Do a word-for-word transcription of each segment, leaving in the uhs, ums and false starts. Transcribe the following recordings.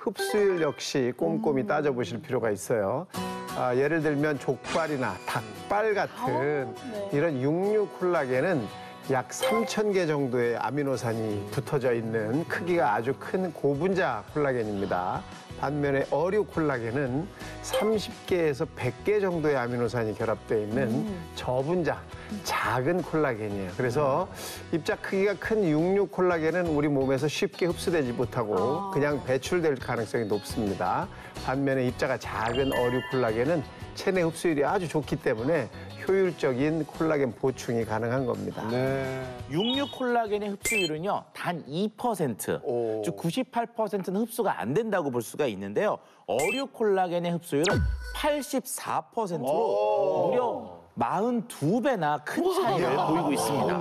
흡수율 역시 꼼꼼히 음. 따져보실 필요가 있어요. 아, 예를 들면 족발이나 닭발 같은 네. 이런 육류 콜라겐은 약 삼천 개 정도의 아미노산이 붙어져 있는 크기가 아주 큰 고분자 콜라겐입니다. 반면에 어류 콜라겐은 삼십 개에서 백 개 정도의 아미노산이 결합되어 있는 음. 저분자, 작은 콜라겐이에요. 그래서 입자 크기가 큰 육류 콜라겐은 우리 몸에서 쉽게 흡수되지 못하고 아. 그냥 배출될 가능성이 높습니다. 반면에 입자가 작은 어류 콜라겐은 체내 흡수율이 아주 좋기 때문에 효율적인 콜라겐 보충이 가능한 겁니다. 네. 육류 콜라겐의 흡수율은요, 단 이 퍼센트, 오. 즉 구십팔 퍼센트는 흡수가 안 된다고 볼 수가 있는데요. 어류 콜라겐의 흡수율은 팔십사 퍼센트로 무려 사십이 배나 큰 차이를 보이고 있습니다.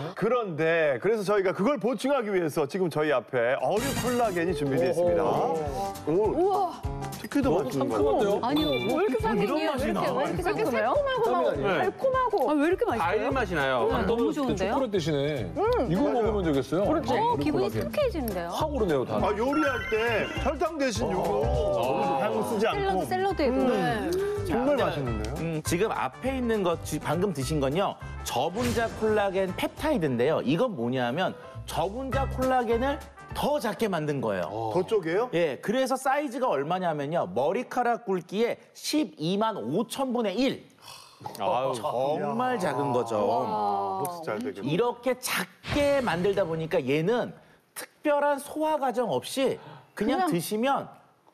그런데 그래서 저희가 그걸 보충하기 위해서 지금 저희 앞에 어류 콜라겐이 준비되어 있습니다. 오, 우와. 특히도 맛있는 것 같아요. 아니, 왜 이렇게 상큼해요? 왜 맛이 이렇게, 나? 왜 이렇게 상큼해요? 새콤하고 달콤하고. 아, 왜 이렇게 맛있어요? 과일 맛이 나요. 아, 너무 좋은데요? 초콜릿 대신에 이거 먹으면 되겠어요. 그렇지. 어, 어류 기분이 콜라겐. 상쾌해지는데요. 확 오르네요, 다. 아, 요리할 때 설탕 대신 요거 향 쓰지 샐러드, 않고 샐러드에도. 네. 정말 자, 맛있는데요? 음, 지금 앞에 있는 것, 지- 방금 드신 건요, 저분자 콜라겐 펩타이드인데요. 이건 뭐냐면 저분자 콜라겐을 더 작게 만든 거예요. 더 쪼개요? 예, 그래서 사이즈가 얼마냐면요. 머리카락 굵기의 십이만 오천 분의 일. 아유, 정말 작은 거죠. 흡수 잘 되게. 이렇게 작게 만들다 보니까 얘는 특별한 소화 과정 없이 그냥, 그냥- 드시면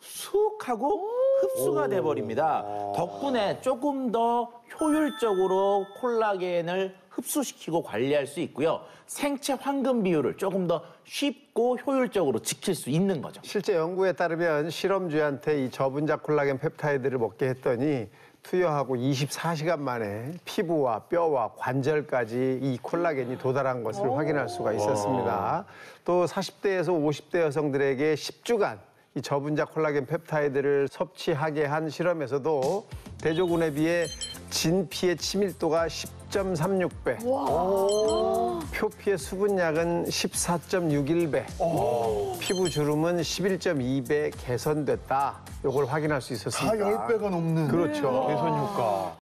쑥 하고 흡수가 돼버립니다. 덕분에 조금 더 효율적으로 콜라겐을 흡수시키고 관리할 수 있고요. 생체 황금 비율을 조금 더 쉽고 효율적으로 지킬 수 있는 거죠. 실제 연구에 따르면 실험주한테 이 저분자 콜라겐 펩타이드를 먹게 했더니 투여하고 이십사 시간 만에 피부와 뼈와 관절까지 이 콜라겐이 도달한 것을 확인할 수가 있었습니다. 또 사십 대에서 오십 대 여성들에게 십 주간 이 저분자 콜라겐 펩타이드를 섭취하게 한 실험에서도 대조군에 비해 진피의 치밀도가 십 점 삼육 배, 표피의 수분량은 십사 점 육일 배, 피부 주름은 십일 점 이 배 개선됐다. 이걸 확인할 수 있었습니다. 다 십 배가 넘는. 그렇죠. 개선 효과.